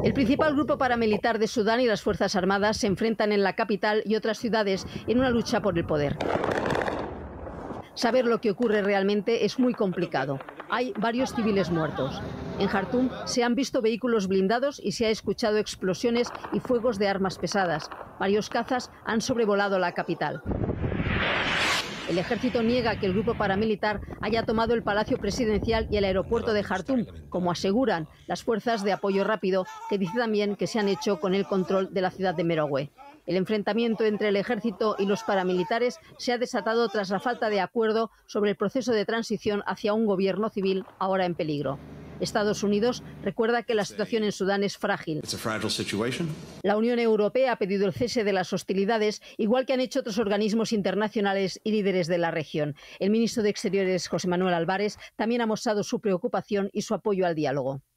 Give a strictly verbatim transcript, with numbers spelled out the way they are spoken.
El principal grupo paramilitar de Sudán y las Fuerzas Armadas se enfrentan en la capital y otras ciudades en una lucha por el poder. Saber lo que ocurre realmente es muy complicado. Hay varios civiles muertos. En Jartum se han visto vehículos blindados y se ha escuchado explosiones y fuegos de armas pesadas. Varios cazas han sobrevolado la capital. El ejército niega que el grupo paramilitar haya tomado el Palacio Presidencial y el aeropuerto de Jartum, como aseguran las fuerzas de apoyo rápido, que dice también que se han hecho con el control de la ciudad de Merowe. El enfrentamiento entre el ejército y los paramilitares se ha desatado tras la falta de acuerdo sobre el proceso de transición hacia un gobierno civil ahora en peligro. Estados Unidos recuerda que la situación en Sudán es frágil. La Unión Europea ha pedido el cese de las hostilidades, igual que han hecho otros organismos internacionales y líderes de la región. El ministro de Exteriores, José Manuel Álvarez, también ha mostrado su preocupación y su apoyo al diálogo.